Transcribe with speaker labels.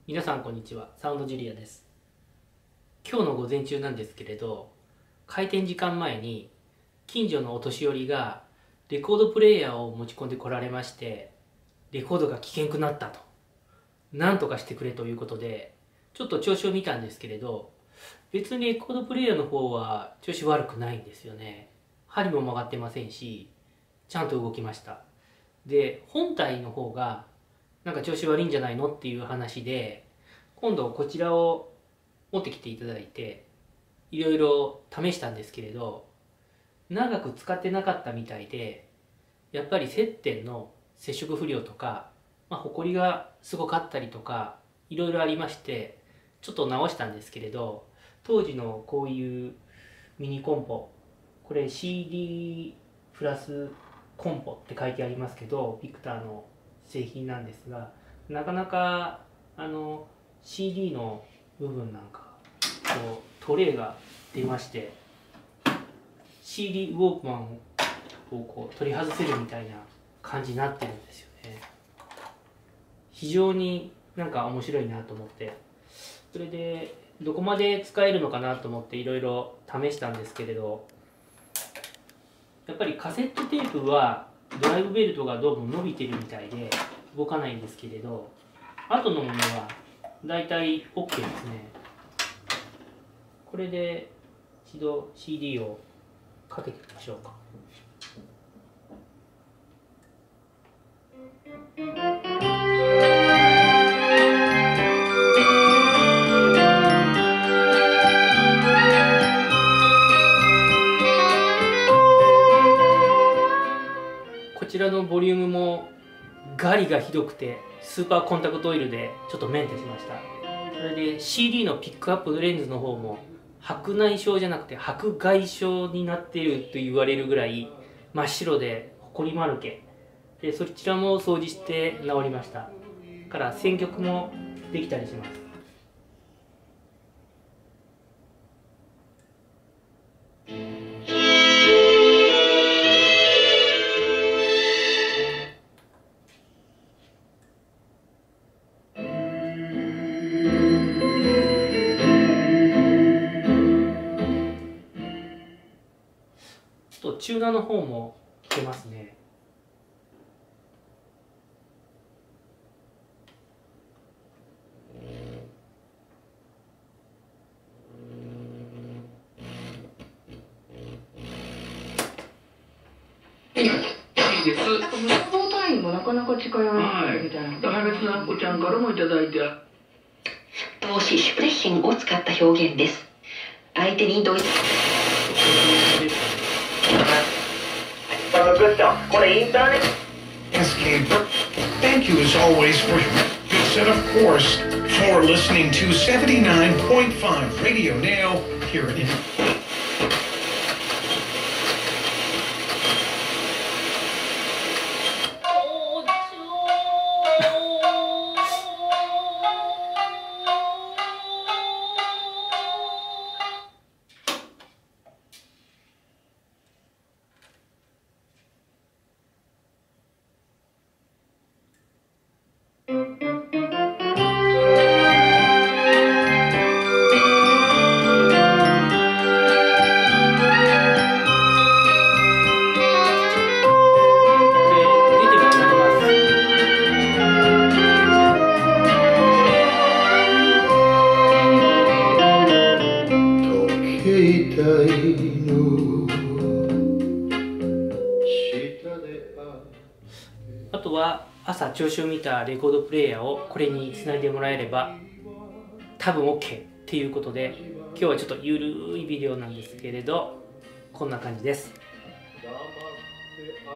Speaker 1: 皆さんこんにちは、サウンドジュリアです。今日の午前中なんですけれど、開店時間前に近所のお年寄りがレコードプレーヤーを持ち込んでこられまして、レコードが聞けんくなったと、なんとかしてくれということでちょっと調子を見たんですけれど、別にレコードプレーヤーの方は調子悪くないんですよね。針も曲がってませんし、ちゃんと動きました。で、本体の方がなんか調子悪いんじゃないのっていう話で、今度こちらを持ってきていただいていろいろ試したんですけれど、長く使ってなかったみたいで、やっぱり接点の接触不良とか、ホコリがすごかったりとかいろいろありまして、ちょっと直したんですけれど、当時のこういうミニコンポ、これ CD プラスコンポって書いてありますけど、ビクターの製品なんですが、なかなかCD の部分なんかこうトレイが出まして、 CD ウォークマンをこう取り外せるみたいな感じになってるんですよね。非常になんか面白いなと思って、それでどこまで使えるのかなと思っていろいろ試したんですけれど、やっぱりカセットテープはドライブベルトがどうも伸びてるみたいで動かないんですけれど、後のものはだいたい OK ですね。これで一度 CD をかけてみましょうか。こちらのボリュームもガリがひどくて、スーパーコンタクトオイルでちょっとメンテしました。それで CD のピックアップレンズの方も白内障じゃなくて白外障になっていると言われるぐらい真っ白でホコリまるけで、そちらも掃除して治りました。から選曲もできたりします。とチューナーの方も出ますね。
Speaker 2: いいです。
Speaker 3: 消防隊員もなかなか近寄らないみたいな。
Speaker 2: 破裂な子ちゃんからもいただいて。
Speaker 4: 動詞シュプレッシングを使った表現です。相手に同意。
Speaker 2: これインターネット。
Speaker 5: Escape. Thank you as always for your good set of course for listening to 79.5 Radio Now here in
Speaker 1: あとは朝調子を見たレコードプレーヤーをこれにつないでもらえれば多分 OK っていうことで、今日はちょっとゆるいビデオなんですけれど、こんな感じです。